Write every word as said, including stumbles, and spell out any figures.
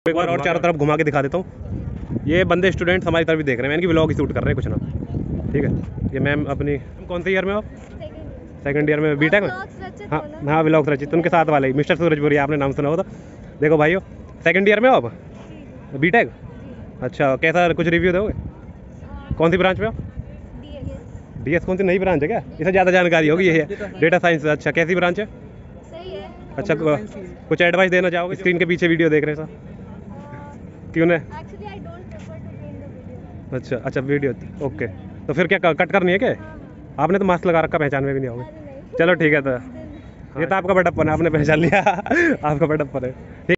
एक बार और चारों तरफ घुमा के दिखा देता हूँ। ये बंदे स्टूडेंट्स हमारी तरफ भी देख रहे हैं, इनकी व्लॉग ही शूट कर रहे हैं कुछ ना। ठीक है, ये मैम अपनी कौन से ईयर में हो? सेकंड ईयर में, बीटेक में। हाँ हाँ, व्लॉग्स रचित उनके साथ वाले मिस्टर सूरजपुरी, आपने नाम सुना हो तो। देखो भाइयों, सेकंड ईयर में हो आप? बीटेक। अच्छा, कैसा, कुछ रिव्यू दोगे? कौन सी ब्रांच में हो? डीएस। कौन सी नई ब्रांच है क्या? इसे ज़्यादा जानकारी होगी। ये है डेटा साइंस। अच्छा, कैसी ब्रांच है? सही है। अच्छा, कुछ एडवाइस देना चाहोगे? स्क्रीन के पीछे वीडियो देख रहे हैं सर, क्यों नहीं? अच्छा अच्छा, वीडियो, ओके। तो फिर क्या कट करनी है क्या? आपने तो मास्क लगा रखा, पहचान में भी नहीं आओगे। चलो ठीक है, तो ये तो आपका बड़प्पन है, आपने पहचान लिया। आपका बड़प्पन है।